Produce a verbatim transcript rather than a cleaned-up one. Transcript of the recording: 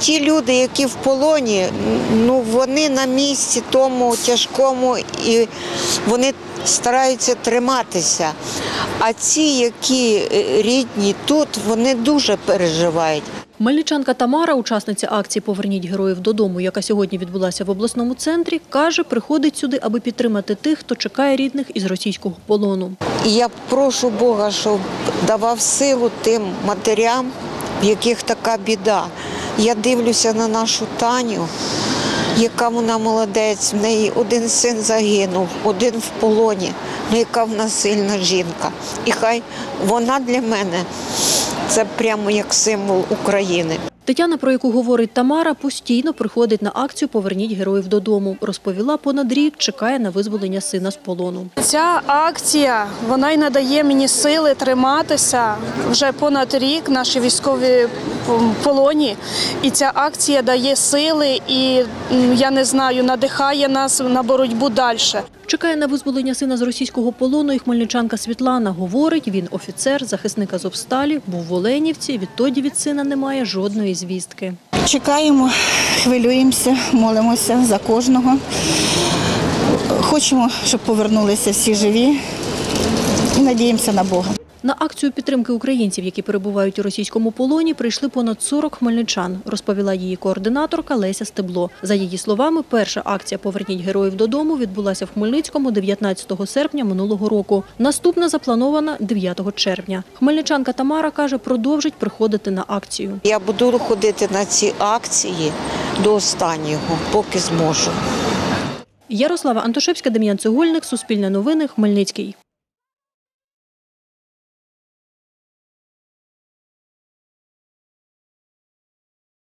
ті люди, які в полоні, ну вони на місці тому тяжкому і вони стараються триматися. А ці, які рідні тут, вони дуже переживають. Мельничанка Тамара, учасниця акції «Поверніть героїв додому», яка сьогодні відбулася в обласному центрі, каже, приходить сюди, аби підтримати тих, хто чекає рідних із російського полону. І я прошу Бога, щоб давав силу тим матерям, в яких така біда. Я дивлюся на нашу Таню, яка вона молодець, в неї один син загинув, один в полоні, ну яка вона сильна жінка. І хай вона для мене – це прямо як символ України. Тетяна, про яку говорить Тамара, постійно приходить на акцію «Поверніть героїв додому». Розповіла, понад рік чекає на визволення сина з полону. Ця акція, вона й надає мені сили триматися. Вже понад рік наші військові в полоні. І ця акція дає сили і, я не знаю, надихає нас на боротьбу далі. Чекає на визволення сина з російського полону і хмельничанка Світлана. Говорить, він офіцер, захисник Азовсталі, був в Оленівці, відтоді від сина немає жодної звістки. Чекаємо, хвилюємося, молимося за кожного. Хочемо, щоб повернулися всі живі і надіємося на Бога. На акцію підтримки українців, які перебувають у російському полоні, прийшли понад сорок хмельничан, розповіла її координаторка Леся Стебло. За її словами, перша акція «Поверніть героїв додому» відбулася в Хмельницькому дев'ятнадцятого серпня минулого року. Наступна запланована дев'ятого червня. Хмельничанка Тамара каже, продовжить приходити на акцію. Я буду ходити на ці акції до останнього, поки зможу. Ярослава Антошевська, Дем'ян Цегольник, Суспільне новини, Хмельницький.